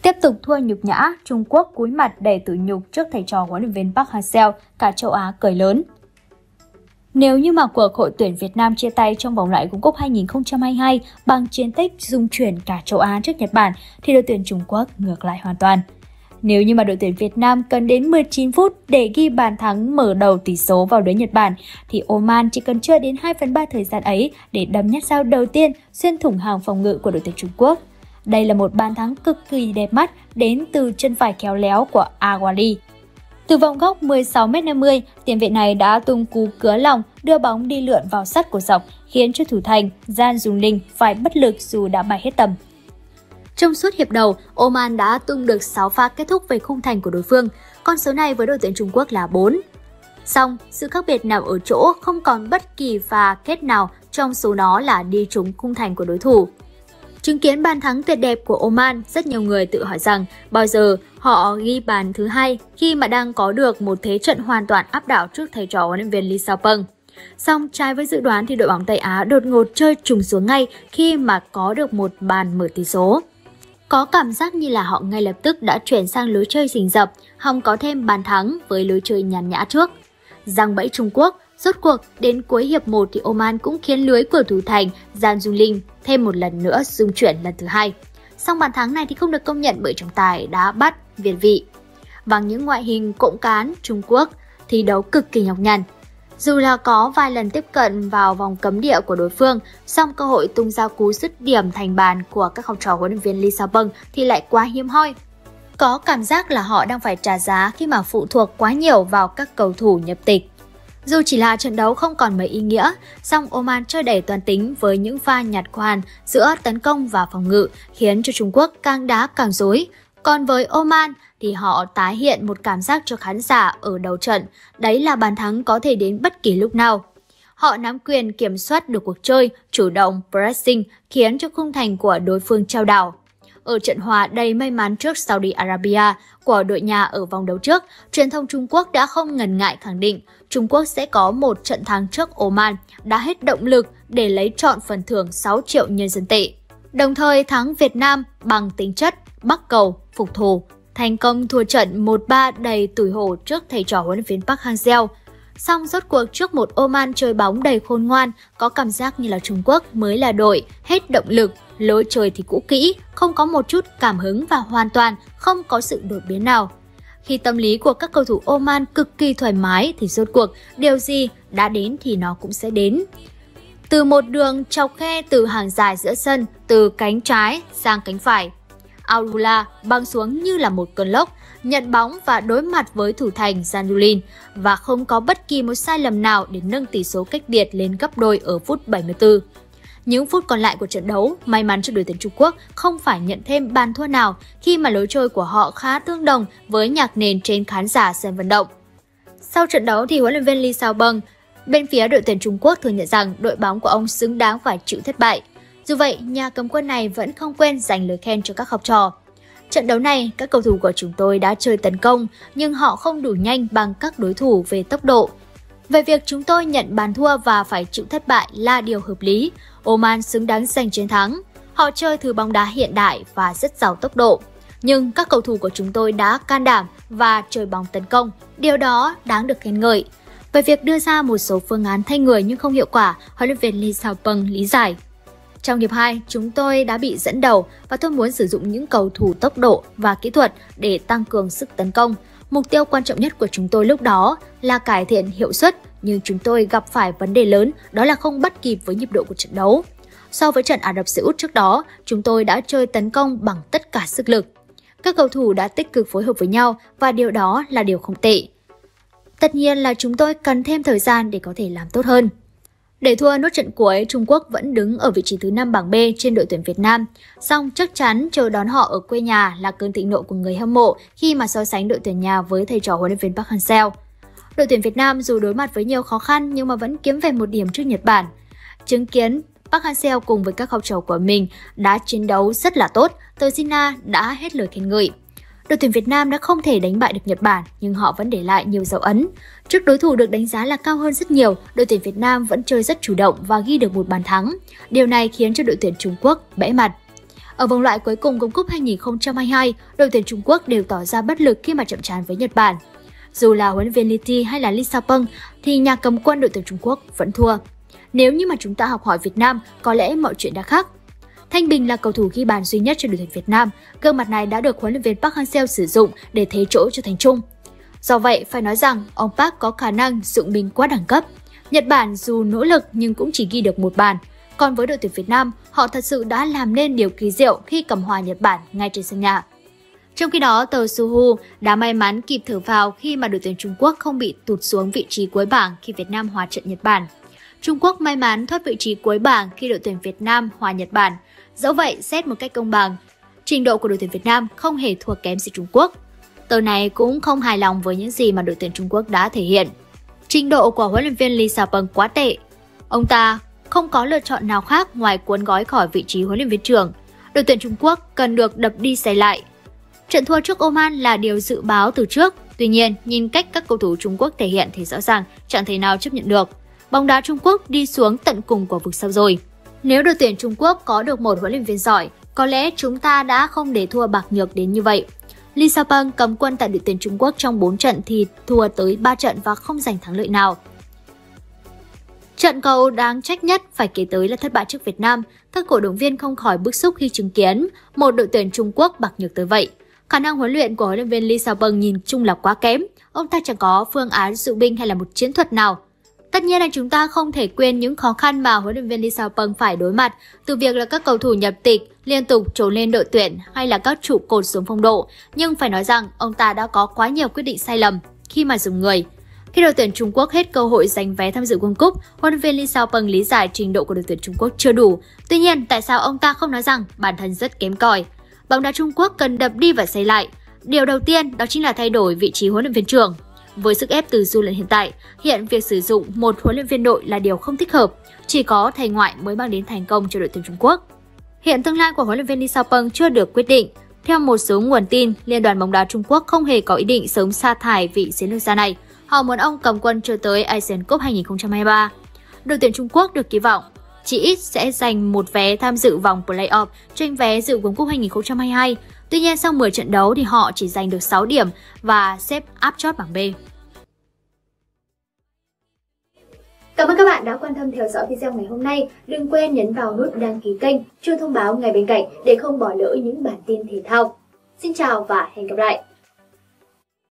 Tiếp tục thua nhục nhã, Trung Quốc cúi mặt đầy tủi nhục trước thầy trò huấn luyện viên Park Hang-seo, cả châu Á cười lớn. Nếu như mà cuộc hội tuyển Việt Nam chia tay trong vòng loại World Cup 2022 bằng chiến tích rung chuyển cả châu Á trước Nhật Bản, thì đội tuyển Trung Quốc ngược lại hoàn toàn. Nếu như mà đội tuyển Việt Nam cần đến 19 phút để ghi bàn thắng mở đầu tỷ số vào lưới Nhật Bản, thì Oman chỉ cần chưa đến 2/3 thời gian ấy để đâm nhát dao đầu tiên xuyên thủng hàng phòng ngự của đội tuyển Trung Quốc. Đây là một bàn thắng cực kỳ đẹp mắt đến từ chân phải khéo léo của Awali. Từ vòng góc 16m50, tiền vệ này đã tung cú cứa lòng đưa bóng đi lượn vào sắt của dọc, khiến cho thủ thành Jan Dung-linh phải bất lực dù đã bay hết tầm. Trong suốt hiệp đầu, Oman đã tung được 6 pha kết thúc về khung thành của đối phương, con số này với đội tuyển Trung Quốc là 4. Song, sự khác biệt nằm ở chỗ không còn bất kỳ pha kết nào trong số đó là đi trúng khung thành của đối thủ. Chứng kiến bàn thắng tuyệt đẹp của Oman, rất nhiều người tự hỏi rằng bao giờ họ ghi bàn thứ hai khi mà đang có được một thế trận hoàn toàn áp đảo trước thầy trò huấn luyện viên Lee Sao-peng. Song trái với dự đoán thì đội bóng Tây Á đột ngột chơi trùng xuống ngay khi mà có được một bàn mở tỷ số. Có cảm giác như là họ ngay lập tức đã chuyển sang lối chơi rình rập, hòng có thêm bàn thắng với lối chơi nhàn nhã trước. Giăng bẫy Trung Quốc, rốt cuộc đến cuối hiệp 1 thì Oman cũng khiến lưới của thủ thành Jan Dung-linh thêm một lần nữa rung chuyển lần thứ hai. Song bàn thắng này thì không được công nhận bởi trọng tài đá bắt việt vị. Bằng những ngoại hình cộng cán, Trung Quốc thi đấu cực kỳ nhọc nhằn. Dù là có vài lần tiếp cận vào vòng cấm địa của đối phương, song cơ hội tung ra cú dứt điểm thành bàn của các học trò huấn luyện viên Lee Sao-peng thì lại quá hiếm hoi. Có cảm giác là họ đang phải trả giá khi mà phụ thuộc quá nhiều vào các cầu thủ nhập tịch. Dù chỉ là trận đấu không còn mấy ý nghĩa, song Oman chơi đầy toàn tính với những pha nhặt khoan giữa tấn công và phòng ngự khiến cho Trung Quốc càng đá càng rối. Còn với Oman thì họ tái hiện một cảm giác cho khán giả ở đầu trận, đấy là bàn thắng có thể đến bất kỳ lúc nào. Họ nắm quyền kiểm soát được cuộc chơi, chủ động pressing khiến cho khung thành của đối phương chao đảo. Ở trận hòa đầy may mắn trước Saudi Arabia của đội nhà ở vòng đấu trước, truyền thông Trung Quốc đã không ngần ngại khẳng định Trung Quốc sẽ có một trận thắng trước Oman, đã hết động lực để lấy trọn phần thưởng 6 triệu nhân dân tệ. Đồng thời thắng Việt Nam bằng tính chất bắc cầu, phục thù, thành công thua trận 1-3 đầy tủi hổ trước thầy trò huấn luyện viên Park Hang-seo. Song rốt cuộc trước một Oman chơi bóng đầy khôn ngoan, có cảm giác như là Trung Quốc mới là đội hết động lực, lối chơi thì cũ kỹ, không có một chút cảm hứng và hoàn toàn không có sự đột biến nào. Khi tâm lý của các cầu thủ Oman cực kỳ thoải mái thì rốt cuộc điều gì đã đến thì nó cũng sẽ đến. Từ một đường chọc khe từ hàng dài giữa sân, từ cánh trái sang cánh phải, Aoula băng xuống như là một cơn lốc, nhận bóng và đối mặt với thủ thành Jan Dung-linh và không có bất kỳ một sai lầm nào để nâng tỷ số cách biệt lên gấp đôi ở phút 74. Những phút còn lại của trận đấu, may mắn cho đội tuyển Trung Quốc không phải nhận thêm bàn thua nào khi mà lối chơi của họ khá tương đồng với nhạc nền trên khán giả sân vận động. Sau trận đấu thì huấn luyện viên Lee Sao-peng bên phía đội tuyển Trung Quốc thừa nhận rằng đội bóng của ông xứng đáng phải chịu thất bại. Dù vậy, nhà cầm quân này vẫn không quên dành lời khen cho các học trò. Trận đấu này, các cầu thủ của chúng tôi đã chơi tấn công, nhưng họ không đủ nhanh bằng các đối thủ về tốc độ. Về việc chúng tôi nhận bàn thua và phải chịu thất bại là điều hợp lý. Oman xứng đáng giành chiến thắng. Họ chơi thứ bóng đá hiện đại và rất giàu tốc độ. Nhưng các cầu thủ của chúng tôi đã can đảm và chơi bóng tấn công. Điều đó đáng được khen ngợi. Về việc đưa ra một số phương án thay người nhưng không hiệu quả, huấn luyện viên Lee Sao-peng lý giải. Trong hiệp 2, chúng tôi đã bị dẫn đầu và tôi muốn sử dụng những cầu thủ tốc độ và kỹ thuật để tăng cường sức tấn công. Mục tiêu quan trọng nhất của chúng tôi lúc đó là cải thiện hiệu suất, nhưng chúng tôi gặp phải vấn đề lớn, đó là không bắt kịp với nhịp độ của trận đấu. So với trận Ả Rập Xê Út trước đó, chúng tôi đã chơi tấn công bằng tất cả sức lực. Các cầu thủ đã tích cực phối hợp với nhau và điều đó là điều không tệ. Tất nhiên là chúng tôi cần thêm thời gian để có thể làm tốt hơn. Để thua nốt trận cuối, Trung Quốc vẫn đứng ở vị trí thứ 5 bảng B trên đội tuyển Việt Nam. Song chắc chắn chờ đón họ ở quê nhà là cơn thịnh nộ của người hâm mộ khi mà so sánh đội tuyển nhà với thầy trò huấn luyện viên Park Hang-seo. Đội tuyển Việt Nam dù đối mặt với nhiều khó khăn nhưng mà vẫn kiếm về một điểm trước Nhật Bản. Chứng kiến Park Hang-seo cùng với các học trò của mình đã chiến đấu rất là tốt, tờ Sina đã hết lời khen ngợi. Đội tuyển Việt Nam đã không thể đánh bại được Nhật Bản nhưng họ vẫn để lại nhiều dấu ấn. Trước đối thủ được đánh giá là cao hơn rất nhiều, đội tuyển Việt Nam vẫn chơi rất chủ động và ghi được một bàn thắng. Điều này khiến cho đội tuyển Trung Quốc bẽ mặt. Ở vòng loại cuối cùng World Cup 2022, đội tuyển Trung Quốc đều tỏ ra bất lực khi mà chạm trán với Nhật Bản. Dù là huấn luyện viên Li Thi hay là Lee Sao-peng thì nhà cầm quân đội tuyển Trung Quốc vẫn thua. Nếu như mà chúng ta học hỏi Việt Nam, có lẽ mọi chuyện đã khác. Thanh Bình là cầu thủ ghi bàn duy nhất cho đội tuyển Việt Nam. Gương mặt này đã được huấn luyện viên Park Hang-seo sử dụng để thế chỗ cho Thành Trung. Do vậy, phải nói rằng ông Park có khả năng dụng binh quá đẳng cấp. Nhật Bản dù nỗ lực nhưng cũng chỉ ghi được một bàn. Còn với đội tuyển Việt Nam, họ thật sự đã làm nên điều kỳ diệu khi cầm hòa Nhật Bản ngay trên sân nhà. Trong khi đó, tờ Suhu đã may mắn kịp thở phào khi mà đội tuyển Trung Quốc không bị tụt xuống vị trí cuối bảng khi Việt Nam hòa trận Nhật Bản. Trung Quốc may mắn thoát vị trí cuối bảng khi đội tuyển Việt Nam hòa Nhật Bản. Dẫu vậy, xét một cách công bằng, trình độ của đội tuyển Việt Nam không hề thua kém gì Trung Quốc. Tờ này cũng không hài lòng với những gì mà đội tuyển Trung Quốc đã thể hiện. Trình độ của huấn luyện viên Lee Sao-peng quá tệ. Ông ta không có lựa chọn nào khác ngoài cuốn gói khỏi vị trí huấn luyện viên trưởng. Đội tuyển Trung Quốc cần được đập đi xây lại. Trận thua trước Oman là điều dự báo từ trước. Tuy nhiên, nhìn cách các cầu thủ Trung Quốc thể hiện thì rõ ràng chẳng thể nào chấp nhận được. Bóng đá Trung Quốc đi xuống tận cùng của vực sâu rồi. Nếu đội tuyển Trung Quốc có được một huấn luyện viên giỏi, có lẽ chúng ta đã không để thua bạc nhược đến như vậy. Lee Sao-peng cầm quân tại đội tuyển Trung Quốc trong 4 trận thì thua tới 3 trận và không giành thắng lợi nào. Trận cầu đáng trách nhất phải kể tới là thất bại trước Việt Nam. Các cổ động viên không khỏi bức xúc khi chứng kiến một đội tuyển Trung Quốc bạc nhược tới vậy. Khả năng huấn luyện của huấn luyện viên Lee Sao-peng nhìn chung là quá kém. Ông ta chẳng có phương án dụng binh hay là một chiến thuật nào. Tất nhiên là chúng ta không thể quên những khó khăn mà huấn luyện viên Lee Sao-peng phải đối mặt, từ việc là các cầu thủ nhập tịch liên tục trổ lên đội tuyển hay là các trụ cột xuống phong độ. Nhưng phải nói rằng ông ta đã có quá nhiều quyết định sai lầm khi mà dùng người. Khi đội tuyển Trung Quốc hết cơ hội giành vé tham dự World Cup, huấn luyện viên Lee Sao-peng lý giải trình độ của đội tuyển Trung Quốc chưa đủ. Tuy nhiên, tại sao ông ta không nói rằng bản thân rất kém cỏi? Bóng đá Trung Quốc cần đập đi và xây lại. Điều đầu tiên đó chính là thay đổi vị trí huấn luyện viên trưởng. Với sức ép từ dư luận hiện việc sử dụng một huấn luyện viên nội là điều không thích hợp. Chỉ có thầy ngoại mới mang đến thành công cho đội tuyển Trung Quốc. Hiện tương lai của huấn luyện viên Lee Sao-peng chưa được quyết định. Theo một số nguồn tin, Liên đoàn bóng đá Trung Quốc không hề có ý định sớm sa thải vị chiến lược gia này. Họ muốn ông cầm quân cho tới Asian Cup 2023. Đội tuyển Trung Quốc được kỳ vọng chỉ ít sẽ giành một vé tham dự vòng play-off tranh vé dự World Cup 2022. Tuy nhiên, sau 10 trận đấu thì họ chỉ giành được 6 điểm và xếp áp chót bảng B. Cảm ơn các bạn đã quan tâm theo dõi video ngày hôm nay. Đừng quên nhấn vào nút đăng ký kênh, chuông thông báo ngay bên cạnh để không bỏ lỡ những bản tin thể thao. Xin chào và hẹn gặp lại!